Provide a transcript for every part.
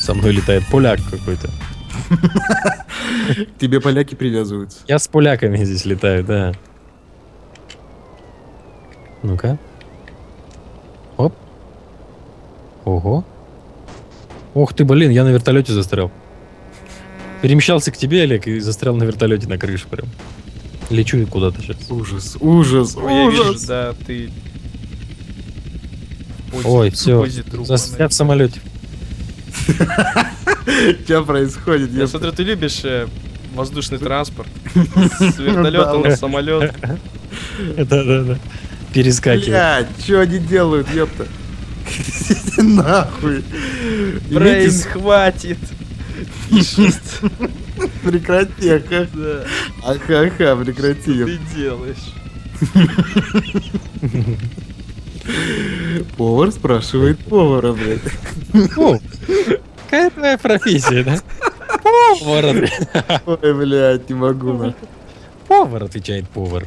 Со мной летает поляк какой-то. К тебе поляки привязываются. Я с поляками здесь летаю, да. Ну-ка. Оп. Ого. Ох ты, блин, я на вертолете застрял. Перемещался к тебе, Олег, и застрял на вертолете на крыше прям. Лечу куда-то сейчас. Ужас, ужас, Ой, я вижу, ужас. да, ты... Ой, все, застрял в самолете. Что происходит? Я смотрю, ты любишь воздушный транспорт. С вертолета на самолет. Да-да-да. Перескакивать. Блядь, что они делают, ёпта? Нахуй. Брейн, хватит. Пишет. Прекрати, аха. Да. Аха, прекрати. Что ёпта. ты делаешь? Повар спрашивает повара, блядь. О, какая твоя профессия, да? Повар, блядь. Ой, блядь, не могу, нахуй. Повар, отвечает повар.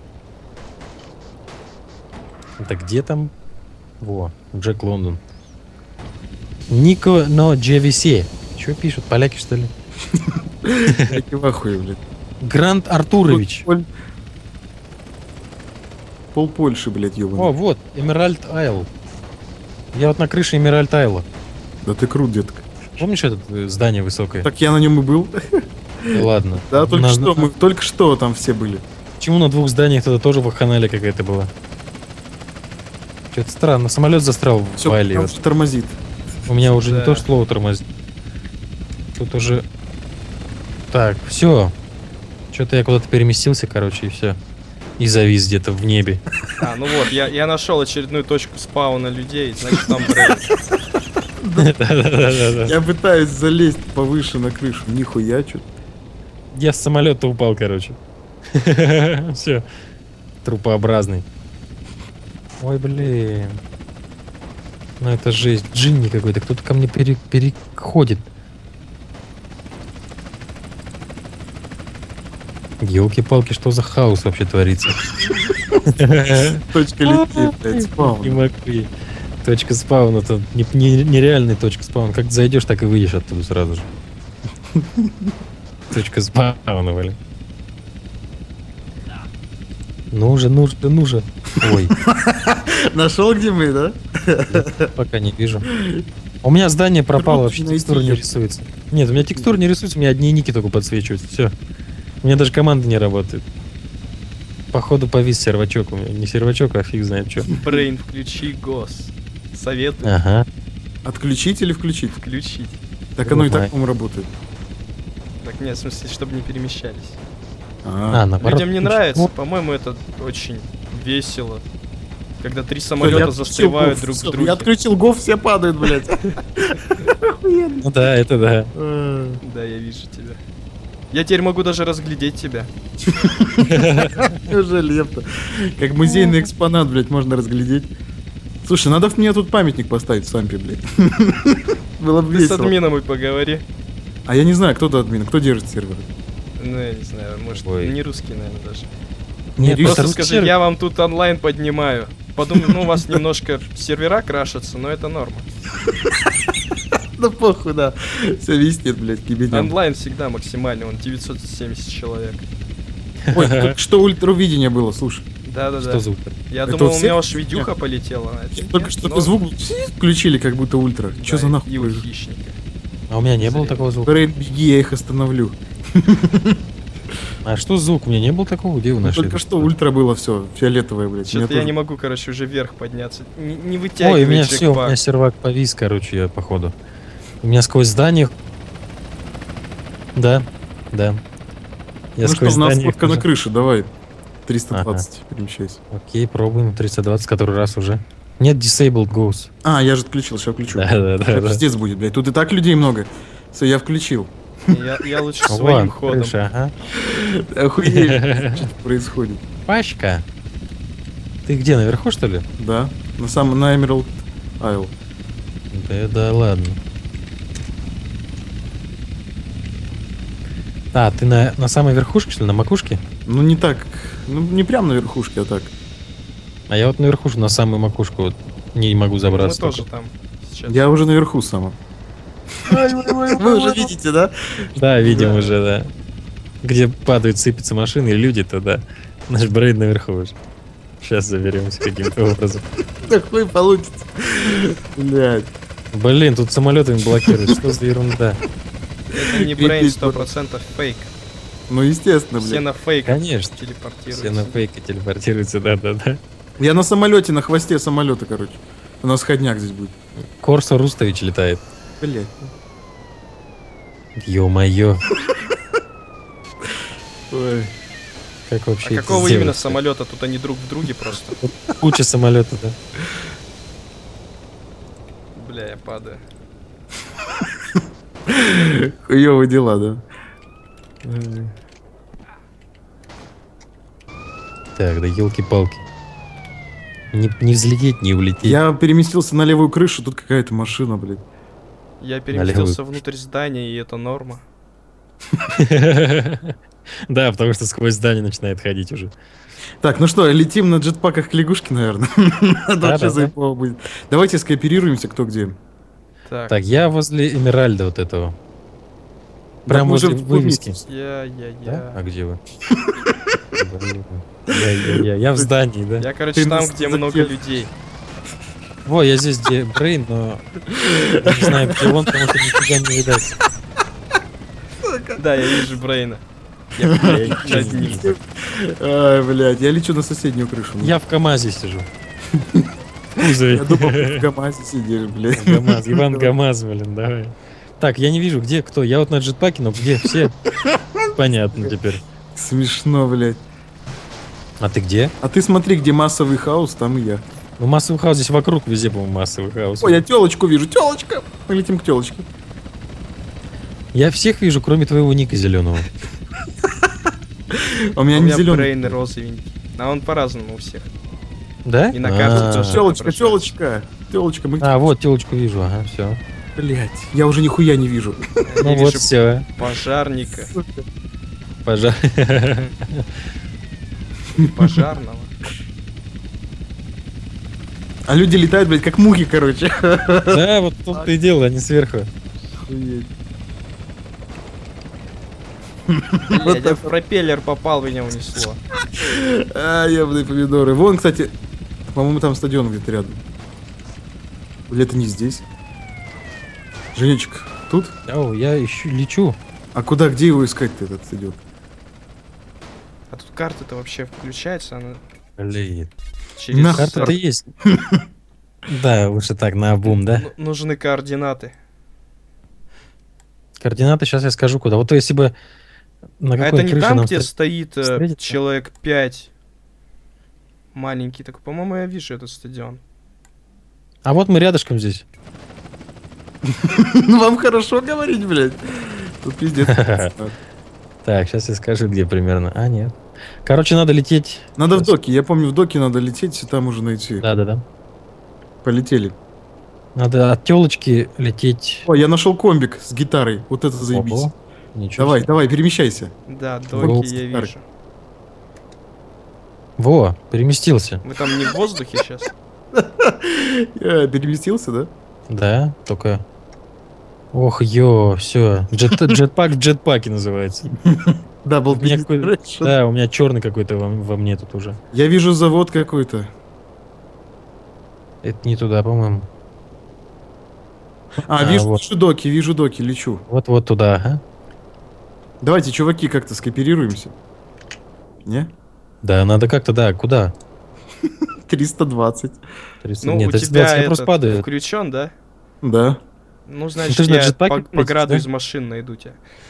Это где там? Во, Джек Лондон. Нико но JVC. Что пишут? Поляки, что ли? Я в ахуе, блядь. Грант Артурович. Пол Польши, блядь, О, ёбаный. вот, Эмеральд Айл. Я вот на крыше Эмеральд Айла. Да ты крут, детка. Помнишь это здание высокое? Так я на нем и был. Да ладно. Да, только На- что, мы только что там все были. Почему на двух зданиях тогда тоже вакханалия какая-то была? Что-то странно. Самолет застрял в Все, Айле. Вот. тормозит. У меня уже Да. не то что слово тормозит. Тут уже... Так, все. Что-то я куда-то переместился, короче, и все. И завис где-то в небе. А, ну вот, я нашел очередную точку спауна людей, значит там Брейн. Да-да-да. Я пытаюсь залезть повыше на крышу. Нихуя, чё. Я с самолета упал, короче. Все. Трупообразный. Ой, блин. Ну это жесть. Джинни какой-то. Кто-то ко мне переходит. Елки-палки, что за хаос вообще творится? Точка летит, блядь, Не спаун. могу. Точка спауна, это нереальная точка спауна. Как зайдешь, так и выйдешь оттуда сразу же. Точка спауна, блин. Ну же. Ой, Нашел, где мы, да? пока не вижу. У меня здание пропало, вообще Найти текстура не её. рисуется. Нет, у меня текстура не рисуется, у меня одни ники только подсвечиваются. Все. У меня даже команда не работает. Походу повис сервачок у меня. Не сервачок, а фиг знает что. Брейн, включи ГОС. Советую Ага. Отключить или включить? включить. Так оно и так, Знаю. по-моему, работает. Так, нет, в смысле, чтобы не перемещались. А, наоборот. Людям не включить. нравится, Ну, по-моему, это очень весело. Когда три я самолета отключил застревают гов, друг в всё, друге. Я отключил гов, все падают, блядь. Ну да, это да. Да, я вижу тебя. Я теперь могу даже разглядеть тебя. Неужели, епта? Как музейный экспонат, блядь, можно разглядеть. Слушай, надо мне тут памятник поставить в Сампе, блядь. Было бы Ты с весело. админом и поговори. А я не знаю, кто тут админ, кто держит сервер. Ну, я не знаю, может, Ой. не русский, наверное, даже. Нет, Просто Просто русский скажи, сервер. я вам тут онлайн поднимаю. Подумай, ну, у вас немножко сервера крашатся, но это норма. Да похуй, да. Все виснет, блядь, кибедям. Онлайн всегда максимальный, он 970 человек. Ой, только что ультравидение было, слушай. Да-да-да. Что звук? Я Это думал, у у меня всех? уж видюха полетела. а это Только нет, что но- звук включили, как будто ультра. Че Да, за нахуй? И у хищника. А у меня не было такого звука. Брейн, беги, я их остановлю. А что звук? У меня не было такого, где вы нашли? Только это? что ультра было все, фиолетовое, блядь. Что-то я тоже. не могу, короче, уже вверх подняться. Не Ой, вытягивай у меня все, у джекпак. меня сервак повис, короче, я походу. У меня сквозь здание... Да. Я Ну что, сквозь у нас здание... фотка на хожу. крыше, давай. 320, перемещайся. Окей, пробуем. 320, который раз уже. Нет, disabled goes. А, я же отключил, сейчас включу. Да. Сейчас пиздец будет, блядь. Тут и так людей много. Все, я включил. Я лучше Вон, своим ходом. крыша, ага. Охуеть, что происходит. Пачка. Ты где, наверху, что ли? Да, на Emerald Isle. Да ладно. А, ты на самой верхушке, что ли, на макушке? Ну не так, ну не прям на верхушке, а так. А я вот на верхушку, на самую макушку вот не могу Мы забраться. тоже только. там сейчас. Я уже наверху сам. Вы уже видите, да? Да, видим Да. уже, да. Где падают, сыпятся машины и люди, то да. Наш Брейн наверху уже. Сейчас заберемся каким-то образом. Такой получится. Блядь. Блин, тут самолетами блокируют. Что за ерунда? Это не брейн, 100% фейк. Ну, естественно, Все блядь. на фейках Конечно. телепортируются. Все на фейке телепортируются, да-да-да. Я на самолете, на хвосте самолета, короче. У нас ходняк здесь будет. Корсо Рустович летает. Блядь. Ё-моё. Ой. Как вообще А это какого сделать? именно самолета? Тут они друг в друге просто. Куча самолетов, да. Бля, я падаю. Хуёвые дела, да. Так, да елки-палки. Не взлететь, не улететь. Я переместился на левую крышу, тут какая-то машина, блядь. Я переместился внутрь здания, и это норма. Да, потому что сквозь здание начинает ходить уже. Так, ну что, летим на джетпаках к лягушке, наверное. Это Да, вообще да, да. заебало будет. Давайте скооперируемся, кто где. Так, Так, я возле Эмеральда вот этого. Да Прям мы же возле в вывески. вместе. Да? А я. где вы? Блин. Я в здании, да? Я, короче, Ты там, нас где затес- много людей. Во, я здесь, где Брейн, но я не знаю, где он, потому что нифига не видать. Да, я вижу Брейна. Я над ним. Ай, блядь, я лечу на соседнюю крышу. Я в КамАЗе сижу. В кузове. Я думал, ты в ГАМАЗе сидишь, блядь. ГАМАЗ, Иван ГАМАЗ, блин, давай. Так, я не вижу, где кто. Я вот на джетпаке, но где все? Понятно теперь. Смешно, блядь. А ты где? А ты смотри, где массовый хаос, там и я. Ну, массовый хаос здесь вокруг, везде, по-моему, массовый хаос. Ой, я телочку вижу, телочка! Мы летим к телочке. Я всех вижу, кроме твоего ника зеленого. А у меня У не меня зеленый. Брейн розовенький. А он по-разному у всех. Да? И на каждом А. тоже. Телочка, отображается. телочка. Телочка, мы... А, вот телочку вижу, ага, все. Блядь, я уже нихуя не вижу. Я Ну вот вижу все. пожарника, Пожар. пожарного. А люди летают, блядь, как мухи, короче. Да, вот тут и дело, они сверху. Охуеть. Блядь, я в пропеллер попал, меня унесло. А, ебаные помидоры. Вон, кстати, по-моему, там стадион где-то рядом. Или это не здесь? Женечек, тут? О, я ищу, лечу. А куда, где его искать-то, этот стадион? А тут карта-то вообще включается, она Блин. через... Нахуй. Карта-то есть. Да, лучше так, на обум, да? Нужны координаты. Координаты, сейчас я скажу куда. Вот если бы на А какой это не крыше там, нам где стоит встретиться? человек 5? Маленький такой. По-моему, я вижу этот стадион. А вот мы рядышком здесь. Ну, вам хорошо говорить, блядь. Тут пиздец. Так, сейчас я скажу, где примерно. А, нет. Короче, надо лететь. Надо в доки. Я помню, в доки надо лететь, и там уже найти. Да-да-да. Полетели. Надо от телочки лететь. Ой, я нашел комбик с гитарой. Вот это заебись. Ого. Ничего Давай, себе. давай, перемещайся. Да, Голд доки я Стар. вижу. Во, переместился. Вы там не в воздухе сейчас? Переместился, да? Да, только... Ох, ё, все. Джетпак в джетпаке называется. Дабл У меня Да, у меня черный какой-то во мне тут уже. Я вижу завод какой-то. Это не туда, по-моему. А, вижу, вот. вижу доки, лечу. Вот туда, ага. Давайте, чуваки, как-то скооперируемся. Не? Да, надо как-то, да, куда? 320. 30... Ну, Нет, у 320 тебя я просто этот падаю. включен, да? Да. Ну, значит, ты же на я джетпаке по летишь, граду да? из машин найду тебя.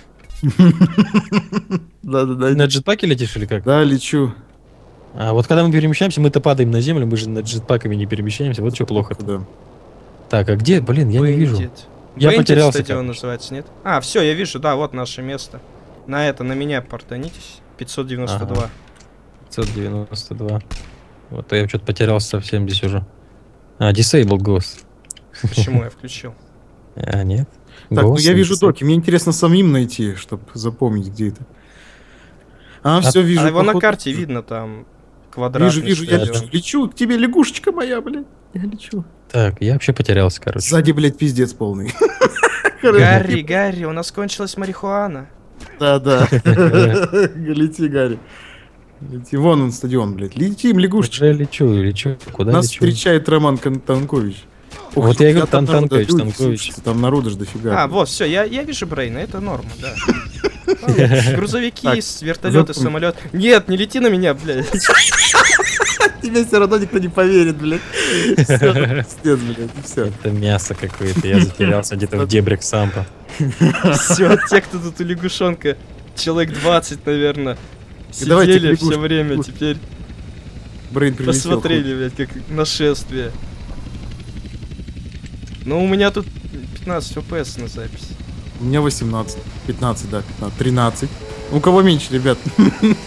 Да-да-да. На джетпаке летишь или как? Да, лечу. А вот когда мы перемещаемся, мы-то падаем на землю, мы же на джетпаками не перемещаемся, вот что плохо. Да. Так, а где? Блин, я не вижу. Я Бендит потерялся, стадион короче. называется, нет? А, все, я вижу, да, вот наше место. На меня портанитесь. 592. Ага. 592. Вот я что-то потерялся совсем здесь уже. А, Disabled Ghost. Почему я включил? А, нет. Так, ну Ghost я вижу Disabled. доки. Мне интересно самим найти, чтобы запомнить, где это. А, все, вижу. А его на походу. карте видно там квадратный Вижу, я стадион. лечу. Лечу к тебе, лягушечка моя, блядь. Я лечу. Так, я вообще потерялся, короче. Сзади, блядь, пиздец полный. Гарри, Гарри, у нас кончилась марихуана. Да. Лети, Гарри. Лети. Вон он, стадион, блядь. Летим, лягушечка. Уже лечу. Куда Нас лечу? встречает Роман Танкович. Вот я и говорю, там народу, Танкович, люди, Танкович. слушайте, там народу ж дофига. А, вот, все, я вижу Брейна, это норма, да. Грузовики, Так, вертолеты, запомни. самолет. Нет, не лети на меня, блядь. Тебе все равно никто не поверит, блядь. Все, пиздец, блядь, все. Это мясо какое-то, я затерялся где-то в дебрях сампа. Все, те, кто тут у лягушонка, человек 20, наверное, давайте сидели лягушку, все время, лягушку. теперь Брейн прилетел. посмотрели, блядь, как нашествие. Ну, у меня тут 15 FPS на запись. У меня 18. 15, да, 15. 13. У кого меньше, ребят? 12.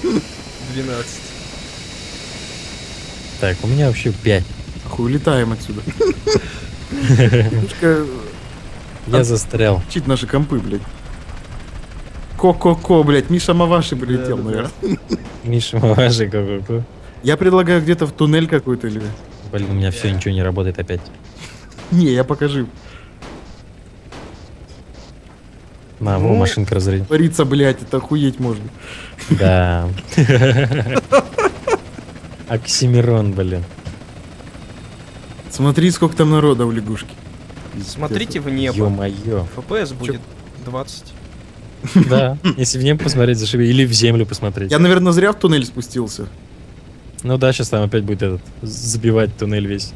Так, у меня вообще 5. Хуй, улетаем отсюда. Лягушка Я застрял. чит наши компы, блядь. Ко-ко-ко, блядь. Миша Маваши прилетел, Да. наверное. Миша, Маваши, ку-ку-ку. Я предлагаю где-то в туннель какой-то или... Блин, у меня все ничего не работает опять. Не, я покажу. На, во, Ну. машинка разрядилась. Творится, блядь, это охуеть можно. Да. Оксимирон, блин. Смотри, сколько там народа у лягушки. Смотрите в небо. Ё-моё. FPS будет 20. Да, если в небо посмотреть, зашиби. Или в землю посмотреть. Я, наверное, зря в туннель спустился. Ну да, сейчас там опять будет этот, забивать туннель весь.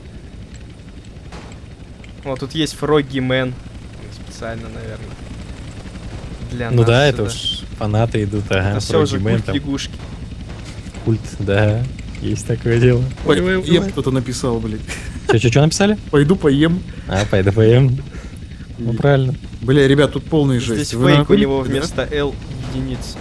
Вот тут есть Фрогги Мэн. Специально, наверное. Для Ну нас да, это сюда. уж фанаты идут, ага. Это все уже Фрогимен культ там. лягушки. Культ, да. Есть такое дело. Поем кто-то написал, блядь. Что написали? Пойду поем. А, пойду поем. Ну правильно. Бля, ребят, тут полный жесть. Здесь Вы фейк у нахуй, него да? вместо L единиц.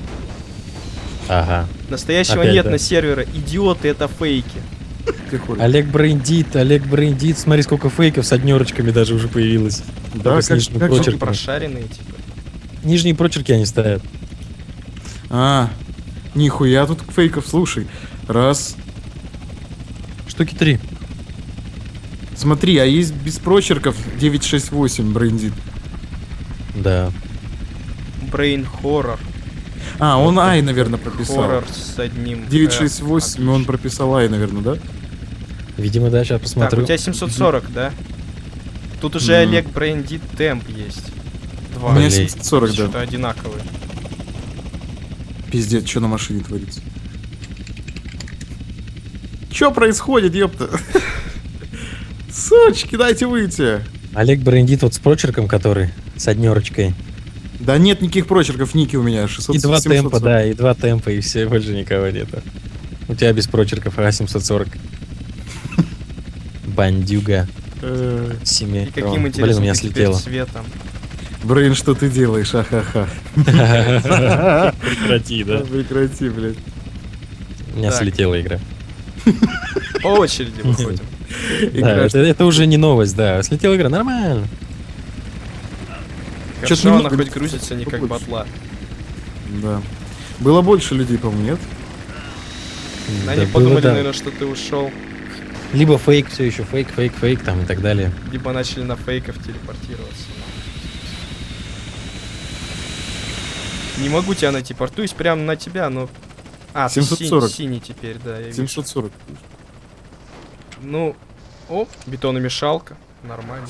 Ага. Настоящего Опять, нет да. на сервера. Идиоты, это фейки. Ты хуй. Олег брендит. Смотри, сколько фейков с однерочками даже уже появилось. Да, Только с как нижним же прочерком. Прошаренные, типа. Нижние прочерки они ставят. А, нихуя тут фейков, слушай. Раз. Штуки 3. Смотри, а есть без прочерков 968 брендит. Да. Brain Horror. А, он Ай, наверное, прописал. Хоррор с одним. 968 он прописал Ай, наверное, да? Видимо, да, сейчас Так, посмотрю. у тебя 740, да? Тут уже Мгм. Олег Брендит темп есть. У Два. меня Блин. 740, да. Что-то одинаковые. Пиздец, что на машине творится? Что происходит, ёпта? Сучки, дайте выйти. Олег брендит вот с прочерком, который с однерочкой. Да нет никаких прочерков, ники у меня 600. И 2 темпа, 740. да, и 2 темпа, и все, больше никого нету. У тебя без прочерков, а 740. Бандюга. И каким Блин, у интересным меня ты теперь слетело. цветом. Брейн, что ты делаешь? Ахаха. Прекрати, да? Прекрати, блядь. У меня Так. слетела игра. По очереди выходим. Да, это уже не новость, да. Слетела игра, нормально. Чё-то Хорошо, она немного хоть не грузится не как побольше. батла. Да. Было больше людей, по-моему, нет? Они Да, подумали, было, да. наверное, что ты ушел. Либо фейк, все еще фейк там и так далее. Либо начали на фейков телепортироваться. Не могу тебя найти, портуюсь прямо на тебя, но... А, ты 740. синий теперь, да, я вижу. 740. Ну, о, бетономешалка, нормально.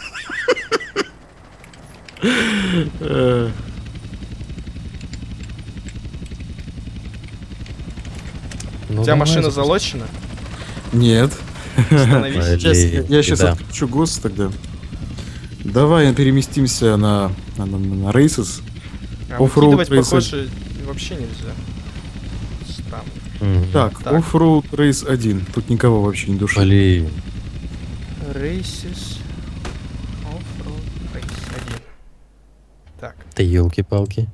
Ну, У тебя давай, машина запусти. залочена? Нет. Остановись. Блин. Сейчас, я сейчас да. отключу ГОС тогда. Давай переместимся на Races. А Оффроуд выкидывать, рейсы. похоже, вообще нельзя. Странно. Мгм. Так, Так. Offroad Race 1. Тут никого вообще не души. Блин. Races. Offroad Race 1. Так, Да елки-палки.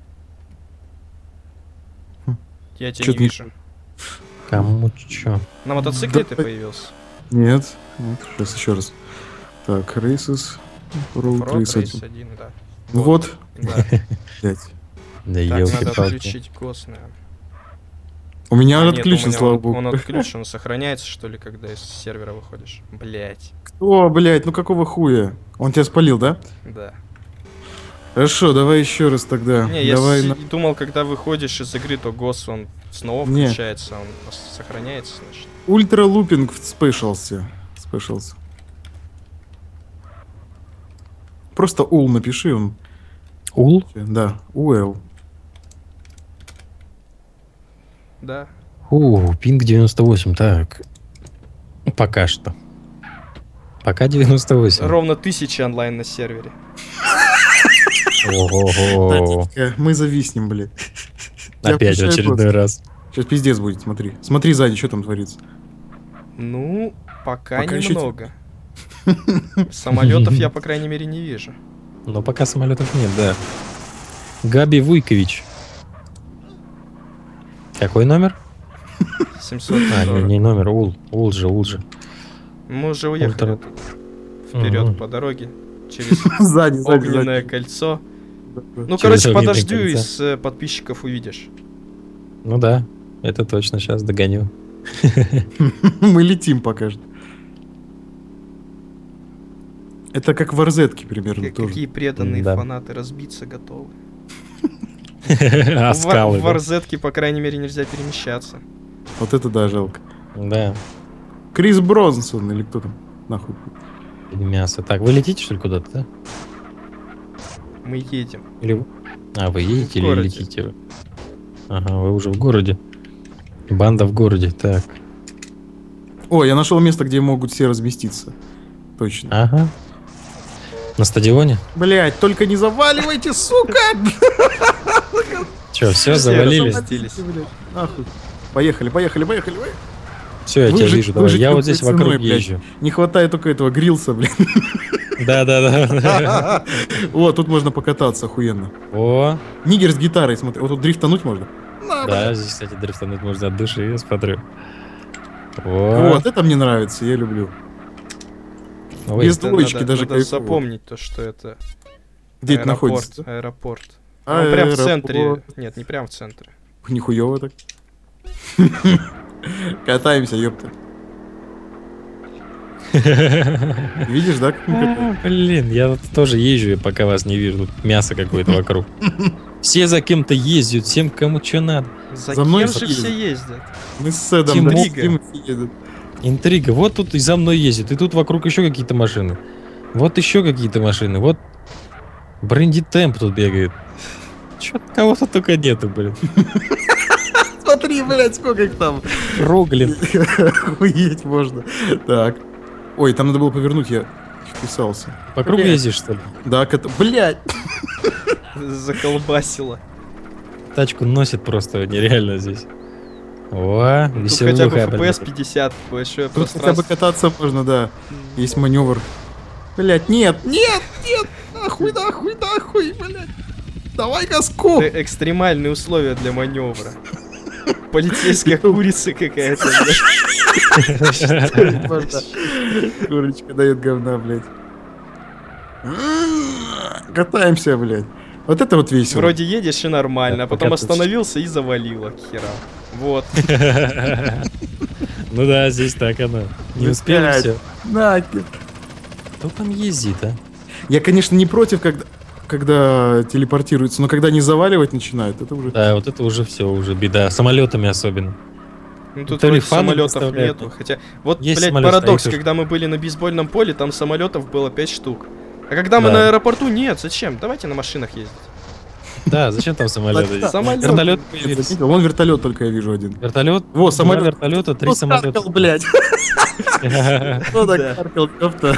я тебя Чё не ты- вижу. Кому чё? На мотоцикле Да, ты появился? Нет. Сейчас еще раз. Так, Races. Offroad Offroad Race 1. Race 1, да. Вот. Да. Блядь. Да Так, надо елки-палки. отключить ГОС, наверное. У меня А, он нет, отключен, у меня слава он богу. отключен, он сохраняется, что ли, когда из сервера выходишь? Блять, О, блядь, ну какого хуя? Он тебя спалил, да? да. Хорошо, давай еще раз тогда. Не, я давай думал, когда выходишь из игры, то ГОС, он снова Не. включается, он сохраняется, значит. Ультра лупинг спешался. Спешался. Просто ул напиши, он. Ул? Да, УЛ. Да. Пинг 98, так. Пока что. Пока 98. Ровно 1000 онлайн на сервере. Ого-го. Мы зависнем, блядь. Опять в очередной раз. Сейчас пиздец будет, смотри. Смотри сзади, что там творится. Ну, пока Пока еще немного. Самолетов я, по крайней мере, не вижу. Но пока самолетов нет, да. Габи Вуйкович. Какой номер? 740. Не номер, Ул же. Мы уже уехали Ультра. вперед Мгм. по дороге через Сзади, огненное кольцо. Ну, Через короче, огненное подождю, кольцо. из подписчиков увидишь. Ну да, это точно, сейчас догоню. Мы летим пока что. Это как в Арзетке примерно тоже. Какие преданные Да. фанаты разбиться готовы. А скалы, В да? Арзетке, по крайней мере, нельзя перемещаться. Вот это да, жалко. Да, Крис Бронсон или кто там? Нахуй. мясо. Так, вы летите, что ли, куда-то, да? Мы едем. Или... А, вы едете В или городе. летите вы? Ага, вы уже в городе. Банда в городе, так. О, я нашел место, где могут все разместиться. Точно. Ага. На стадионе? Блять, только не заваливайте, сука! Че, все, Все завалили? разместились. Блядь, нахуй. Поехали. Все, я тебя вижу, давай. Я вот здесь вокруг езжу. Не хватает только этого грилса, блин. Да. О, тут можно покататься охуенно. О, Нигер с гитарой, смотри. Вот тут дрифтануть можно. да, здесь, кстати, дрифтануть можно от души, я смотрю. О, Вот, это мне нравится, я люблю. ой, без Это двоечки надо- даже надо кайфово. запомнить то, что это Где это аэропорт. находится? Аэропорт. Он прям в центре. Аэропорт. Нет, не прям в центре. Нихуёво так. Катаемся, ёпта. Видишь, да, как мы катаемся? Блин, я вот тоже езжу, я пока вас не вижу. Тут мясо какое-то вокруг. Все за кем-то ездят, всем кому что надо. За За мной кем же ездят. все ездят? Мы с Сэдом Интрига. едут. Интрига. Вот тут и за мной ездит, и тут вокруг еще какие-то машины. Вот еще какие-то машины. Вот Бренди Темп тут бегает. Чё кого-то только нету, блин. Смотри, блядь, сколько их там. Роглин. Охуеть можно. Так. Ой, там надо было повернуть, я вписался. Вокруг Блядь. ездишь, что ли? Да, блядь. Заколбасило. Тачку носит просто нереально здесь. О, Тут хотя бы веселуха, FPS 50, большое Тут хотя бы пространство. кататься можно, да. Есть маневр. Блядь, нет, нахуй, блядь. Давай газку. Это экстремальные условия для маневра. Полицейская курица какая-то, блядь. Курочка дает говна, блядь. Катаемся, блядь. Вот это вот весело. Вроде едешь и нормально, Да, а потом пока тут- остановился и завалило к херам. Вот. Ну да, здесь так оно. Не успели Блядь. все. Нахер. Кто там ездит, а? Я, конечно, не против, когда телепортируются, но когда не заваливать начинают, это уже... Да, вот это уже все, уже беда. Самолетами особенно. Ну тут То ли вроде фаны самолетов доставляют. нету. Хотя, вот, Есть блядь, самолет, парадокс, стоит, когда мы были на бейсбольном поле, там самолетов было 5 штук. А когда мы Да. на аэропорту, нет, зачем? Давайте на машинах ездить. Да, зачем там самолеты? Да, самолет. Вертолет Я появился. заметил, вон вертолет только я вижу один. Вертолет. Во, самолет. Вертолета, 3 Кто самолета. каркал, блядь? Кто Да. так каркал, ёпта?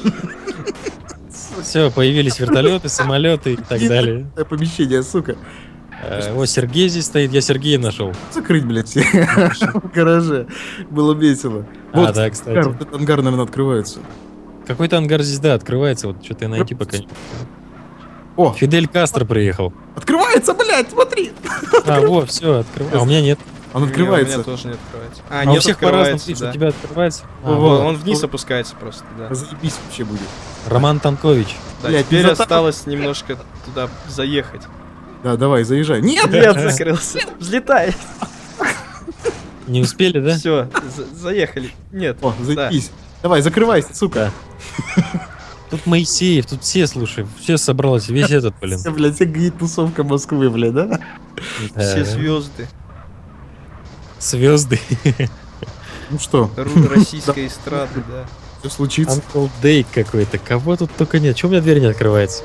Все, появились вертолеты, самолеты и так далее. Это помещение, сука. О, Сергей здесь стоит, я Сергея нашел. Закрыть, блядь, все в гараже. Было весело. А, да, кстати. ангар, вот этот ангар, наверное, открывается. Какой-то ангар здесь, да, открывается, вот что-то я найти пока не... О, Фидель Кастро приехал. открывается, блядь, смотри. А, во, все, открывается. А у меня нет. Он Не, у открывается. меня тоже не открывается. А, А нет, у всех по-разному, открывается, видишь, да. у тебя открывается. А, Вот, вот. он вниз опускается просто, да. Заебись вообще будет. Роман Танкович. Да, Блядь, теперь не затап- осталось немножко туда заехать. Да, давай, заезжай. Нет! Нет, закрылся. Взлетай. Не успели, да? Все, заехали. Нет. О, да. заебись. Давай, закрывайся, сука. Тут Моисеев, тут все, слушай, все собралось, весь этот, блин. Все, блядь, гид тусовка Москвы, блядь, да? Все звезды. Звезды. Ну что, Руд российской эстрады, да. что случится? Uncle Day какой-то. Кого тут только нет. Чего у меня дверь не открывается?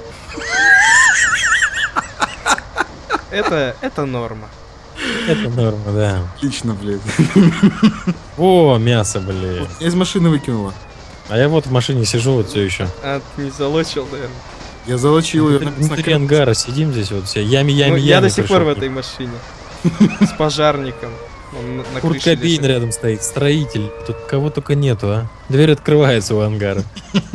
Это норма. Это норма, да. Отлично, блядь. О, мясо, блин. Я из машины выкинула. А я вот в машине сижу вот все еще. А, ты не залочил, наверное. Я залочил ее. Внутри ангара сидим здесь вот все. Ями. Ну, я до сих пришел. пор в этой машине. С пожарником. Он на Курт крыше Кобейн лежит. рядом стоит, строитель. Тут кого только нету, а. Дверь открывается у ангара.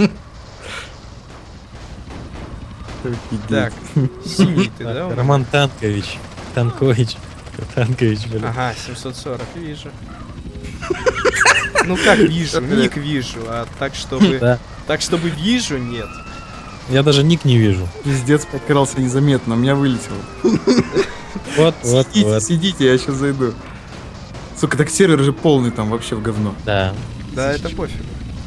Так, синий ты, да? у меня? Роман Танкович. Танкович, блин. Ага, 740, вижу. Ну как вижу, ник вижу, а так чтобы... Да. Так чтобы вижу, нет. Я даже ник не вижу. Пиздец, подкрался незаметно, у меня вылетело. Вот. Сидите, я сейчас зайду. Сука, так сервер же полный там вообще в говно. Да. Да, это пофиг.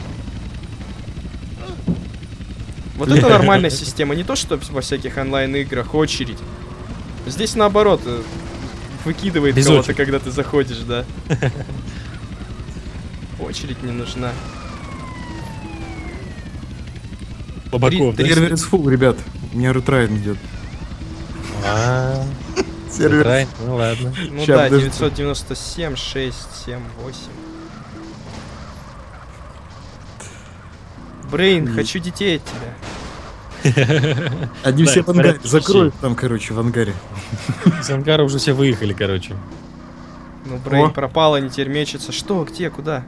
Вот это нормальная система, не то что во всяких онлайн-играх очередь. Здесь наоборот, выкидывает Без кого-то, очереди. когда ты заходишь, да. Очередь не нужна. Бабаков, да? Сервер из фул, ребят. У меня рутрайн идет. А, Сервер. Райн, ну ладно. Ну Ща, да, подожди. 997, 6, 7, 8. Брейн, хочу детей от тебя. Они Да, все это в ангаре. порядок Закроют там, короче, в ангаре. Из ангара уже все выехали, короче. Ну, Брейн О. пропал, они теперь мечется. Что, где, куда?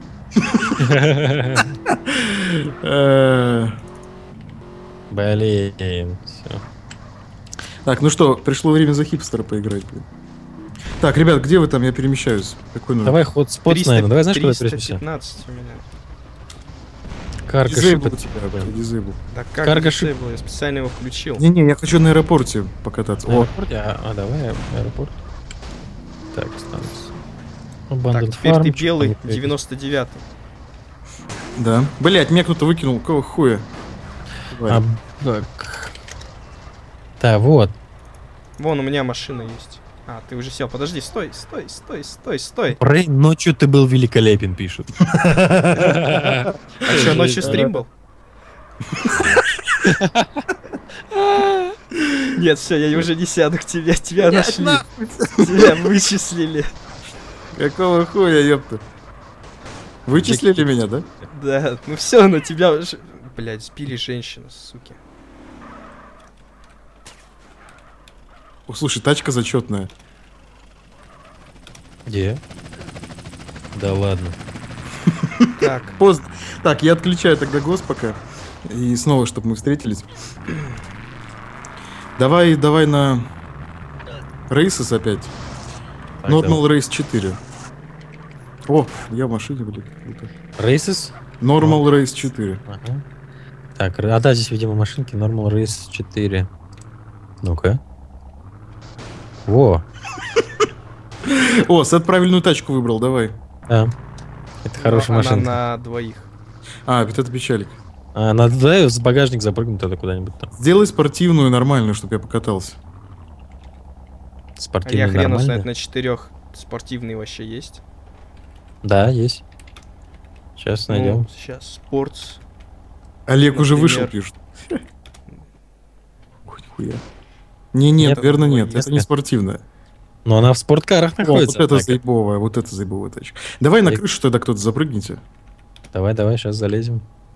Блин, все. Так, ну что, пришло время за хипстера поиграть, блин. Так, ребят, где вы там? Я перемещаюсь. Какой номер? Давай ход спот, наверное. Давай, знаешь, куда перемещаемся? 315 у меня. Карго Дизейбл шипит. у тебя, да, дизейбл. Да как Карго дисейбл? Я специально его включил. Не-не, я хочу на аэропорте покататься. На О, аэропорте? Давай, аэропорт. Так, станция. Ну, Так, Abandoned теперь Farm, ты что белый, там 99-й. да. Блять, меня кто-то выкинул, какого хуя? Давай. так. Да, вот. Вон, у меня машина есть. А, ты уже сел. Подожди, стой. Брейн, ночью ты был великолепен, пишут. А что, ночью стрим был? Нет, все, я уже не сяду к тебе. Тебя нашли. Тебя вычислили. Какого хуя, ёпта? Вычислили меня, да? Да, ну все, на тебя уже... Блять, сбили женщину, суки. О, слушай, тачка зачетная. Где? Да ладно. Так, Поздно. Так, я отключаю тогда гос пока. И снова, чтобы мы встретились. Давай на Races опять. Так, Normal Race 4. О, я в машине, блин. круто. Races? Normal Race 4. Ага. Так, да, здесь, видимо, машинки. Normal Race 4. Ну-ка. Во, О, Сет правильную тачку выбрал, давай. да. Это хорошая она машинка. на двоих. А, вот это печалик. Надо давай с багажник запрыгнуть тогда куда-нибудь там. Сделай спортивную, нормальную, чтобы я покатался. А Спортивный, я хрен нормально? знает, на 4 спортивный вообще есть. Да, есть. Сейчас найдем. Ну, сейчас, спортс. Олег уже Например. вышел, пишет. Ой, нихуя. Не, Нет, наверное, ой, нет. Это ясно. не спортивная. Но она в спорткарах О, вот находится. это однако. заебовая, вот это заебовая тачка. Давай на Я- крышу тогда кто-то запрыгните. Давай, сейчас залезем.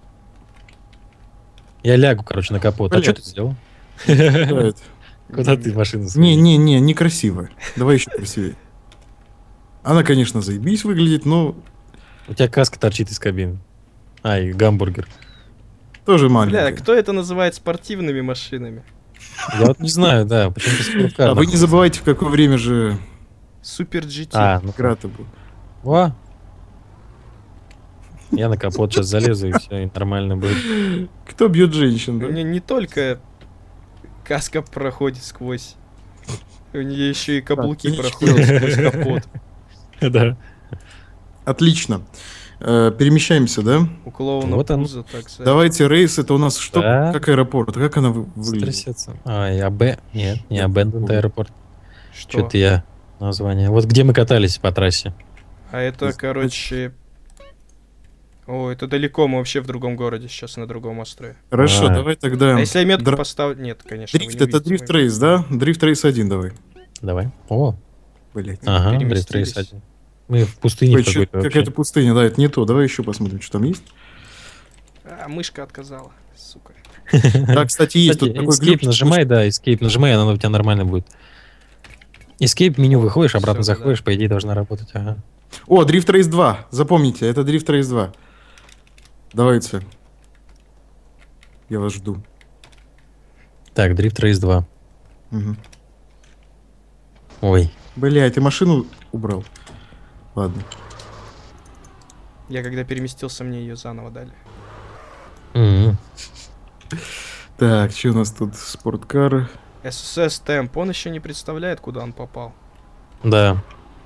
Я лягу, короче, на капот. А Блядь. что ты сделал? Давай. Куда ты машину свою? Не, некрасиво. Давай еще красивее. Она, конечно, заебись выглядит, но У тебя каска торчит из кабины. И гамбургер. тоже Бля, маленькая. кто это называет спортивными машинами? Я вот не знаю, да, почему-то спорткар. А вы не забывайте, в какое время же Супер GT. Ну, игра-то была. О! Я на капот сейчас залезу, и все, и нормально будет. Кто бьет женщин, У да? нее не только каска проходит сквозь. У нее еще и каблуки Так, проходят сквозь капот. Да. Отлично. Перемещаемся, да? У клоуна Вот он. пузо, так сказать. Давайте рейс, это у нас что? Да. Как аэропорт? Как она выглядит? Стрясется. Ай, АБ. Нет, не Abandoned аэропорт. Что? Что-то я название. Вот где мы катались по трассе. А это, короче... О, это далеко, мы вообще в другом городе, сейчас на другом острове. Хорошо, А. давай тогда... А если я метку Дра- поставлю... Нет, конечно, вы Дрифт, не это увидите дрифт мою. рейс, да? Дрифт рейс 1 давай. Давай. О, Блять. ага, Дрифт переместились. Рейс 1. Мы в пустыне в какой-то вообще. Какая-то пустыня, да, это не то. Давай еще посмотрим, что там есть. А, мышка отказала, сука. Да, кстати, есть тут Кстати, такой Escape глюк. нажимай, да, Escape нажимай, она у тебя нормально будет. Escape меню выходишь, обратно Всё, да. заходишь, по идее должна работать. Ага. О, Дрифт рейс 2. Запомните, это Дрифт рейс 2. Давайте. Я вас жду. Так, Drift Race 2. Угу. Ой. Бля, ты машину убрал. Ладно. Я когда переместился, мне ее заново дали. М. Так, что у нас тут? Спорткар. ССС темп, он еще не представляет, куда он попал. Да.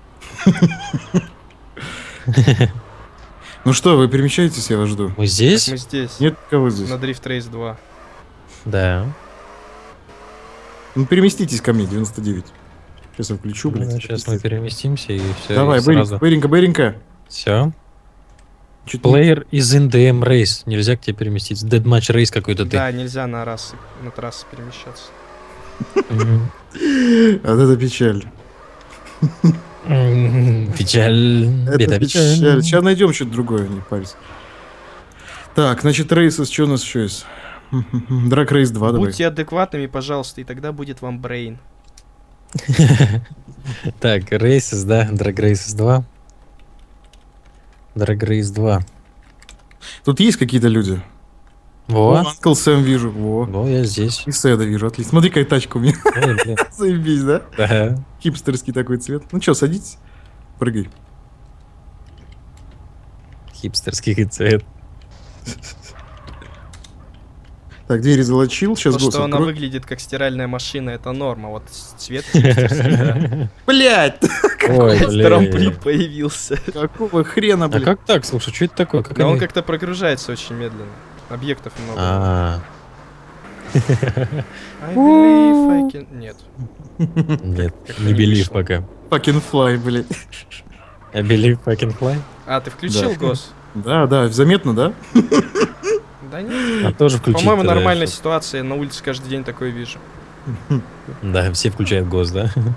Ну что, вы перемещаетесь, я вас жду. Мы здесь? Мы здесь, Нет кого здесь? на Drift Race 2. Да. Ну переместитесь ко мне, 99. Сейчас я включу, блядь. Сейчас мы переместимся и все. Давай, Быренька, Быренька. Все. Чуть не- Player is in DM race. Нельзя к тебе переместиться. Deadmatch race какой-то ты. Да, нельзя на трассы перемещаться. Мгм. Вот это печаль. Печаль. Это Беда, печаль. печаль. Сейчас найдем что-то другое, не парься. Так, значит, рейсы, что у нас еще есть? Драг рейс 2, давай. Будьте адекватными, пожалуйста, и тогда будет вам брейн. Так, Races, да? Drag Races 2. Drag Race 2. Тут есть какие-то люди? Во. Анкл Сэм вижу. Во. Во, я здесь. И Сэда вижу, отлично. Смотри, какая тачка у меня. Ой, блин. Заебись, да? Да. Хипстерский такой цвет. Ну что, садитесь. Прыгай. Хипстерский цвет. Так, двери залочил. Сейчас То, гос что она открою. выглядит как стиральная машина, это норма. Вот цвет хипстерский, да. Блять! Ой, Трамплин блин. появился. Какого хрена, А блядь? как так? Слушай, что это такое? Как Да он они- как-то прогружается очень медленно. Объектов много. А, I believe I can... Нет. нет, Как-то не не believe вышло. пока. Fucking fly, блядь. I believe fucking fly. А, ты включил Да. ГОС? Да, да, заметно, да? Да нет. А тоже включить. По-моему, тогда, нормальная чтоб- ситуация. На улице каждый день такое вижу. Да, все включают ГОСТ, да? Да.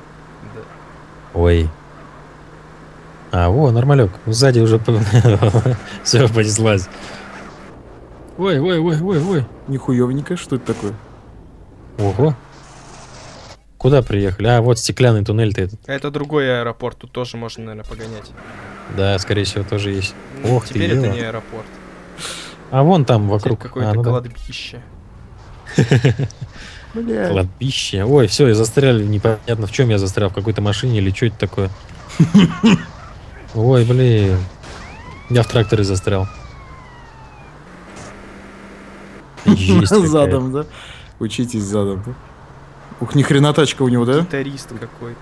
Ой. А, о, нормалек. Сзади уже все понеслась. Ой, ой, ой, ой, ой. Нихуевненько, что это такое? Ого. Куда приехали? А, вот стеклянный туннель-то этот. А это другой аэропорт. Тут тоже можно, наверное, погонять. Да, скорее всего, тоже есть. Ну, Ох ты, теперь это ё. не аэропорт. А вон там Теперь вокруг. какое-то А, ну да. кладбище. Бля. Кладбище. Ой, все, я застрял. Непонятно, в чем я застрял. В какой-то машине или что это такое. Ой, блин. Я в тракторе застрял. Жесть какая. Задом, да? Учитесь задом, да?Ух, ни хрена тачка у него, да? Гитарист какой-то.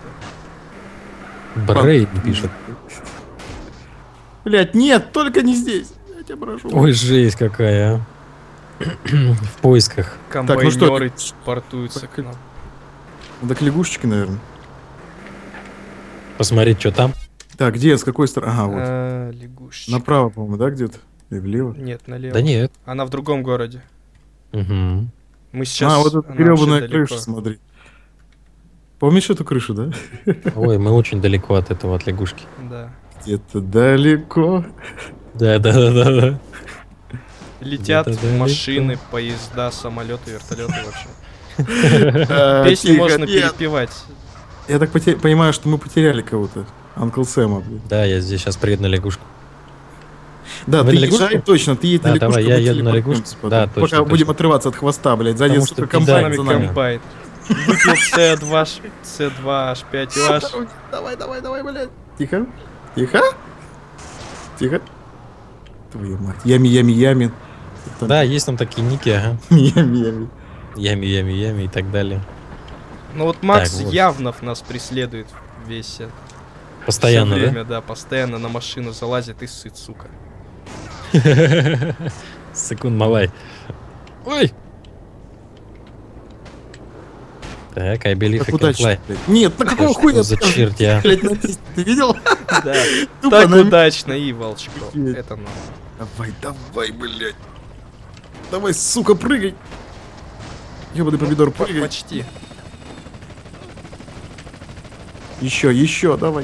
Брейд пишет. Блять, нет, только не здесь. Я тебя прошу. Ой, жесть какая, а. В поисках. ну что, Комбайнеры портуются к нам. Да к лягушечке, наверное. Посмотреть, что там. Так, где, с какой стороны? Ага, вот. Лягушечка. Направо, по-моему, да, где-то? Или влево? Нет, налево. Да нет. Она в другом городе. Угу. Мы сейчас... А, вот эта она гребаная вообще далеко. крыша, смотри. Помнишь эту крышу, да? Ой, мы очень далеко от этого, от лягушки. Да. Где-то далеко. Да, да, да, да, да. Летят Где-то далеко. машины, поезда, самолеты, вертолеты вообще. А, Песню тихо, можно нет. перепевать. Я так понимаю, что мы потеряли кого-то. Анкл Сэма, блин. Да, я здесь сейчас приеду на лягушку. Да, Вы ты на лягушку? езжай, точно, ты едь Да, на лягушку. давай, я мы еду на телепортнемся лягушку. потом. Да, точно, Пока точно. будем отрываться от хвоста, блядь. Сзади, Потому сука, что комбайн Нами за нами. комбайн. Выпил C2H5OH. Давай, давай, давай, блядь. Тихо. Тихо. Тихо. Твою мать. Ями, ями, ями. Там- Да, есть там такие ники, ага. Ями, ями. Ями, ями, ями и так далее. Ну вот Макс Так, вот. явно нас преследует весь этот. Постоянно, Всё время, да? Постоянно на машину залазит и сыт, сука. да? Секунд малай. Ой! Так, I believe Так I can удачно, fly. блядь. Нет, на какого Что хуя? за черт я? Блядь, на месте. Ты видел? Да. Тупо Так на- удачно и волчков. Офигеть. Это надо. Давай, давай, блядь. Давай, сука, прыгай. Ёбаный помидор, прыгай. Почти. Еще, давай.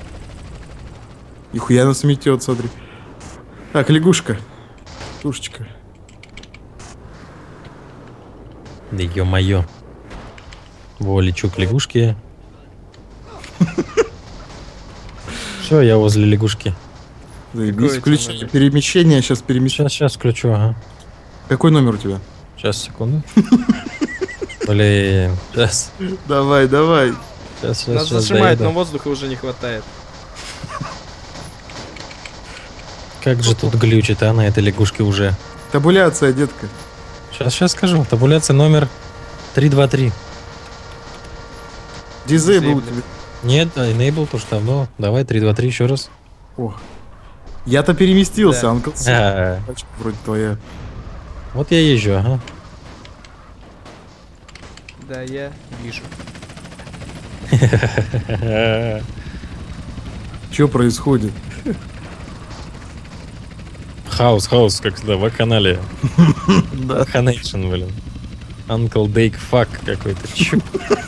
Нихуя нас метет, смотри. Так, лягушка. Тушечка. Да ё-моё. Во, лечу к лягушке. Все, я возле лягушки. Заебись, Какой у тебя включи номер? перемещение, сейчас перемещаю. Сейчас включу, ага. Какой номер у тебя? Сейчас, секунду. Блин, сейчас. Давай, давай. Сейчас, Нас сейчас, зажимает, но воздуха уже не хватает. Как же тут глючит, а, на этой лягушке уже. Табуляция, детка. Сейчас скажу. Табуляция номер 323. Дизейбл у Disable. тебя. Нет, enable тоже давно. Давай, 323 еще раз. О. Я-то переместился, Да. Анкл. А, Вроде твоя. вот я езжу, ага. Да, я вижу. Что происходит? Хаус, как всегда, в канале. Да. Connection, блин. Uncle Dake fuck какой-то. Чё?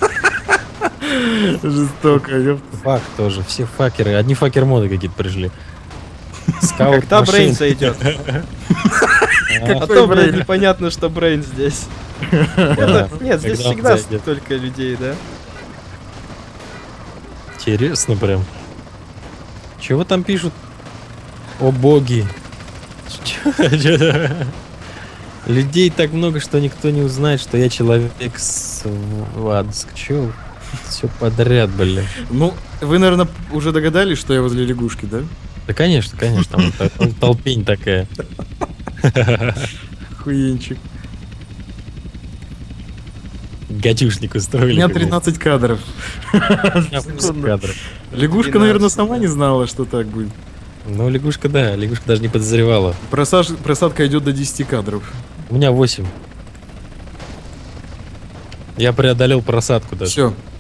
Жестоко, ёпта. Фак тоже. Все факеры. Одни факер-моды какие-то пришли. Скаут Когда Брейн машин. зайдет? А Какой то, блядь, Брейн? непонятно, что Брейн здесь. Да. Нет, здесь Когда он всегда зайдет. столько людей, да? Интересно прям. Чего там пишут? О боги. Чё? Людей так много, что никто не узнает, что я человек с Вадск. Чё? Все подряд, блин. Ну, вы, наверное, уже догадались, что я возле лягушки, да? Да, конечно. Там толпень такая. Хуенчик. Гадюшник У устроили. меня какой-то. 13 кадров. У меня 8 кадров. Лягушка, 12, наверное, сама да. не знала, что так будет. Ну, лягушка, да. Лягушка даже не подозревала. Просадка идет до 10 кадров. У меня 8. Я преодолел просадку даже. Все,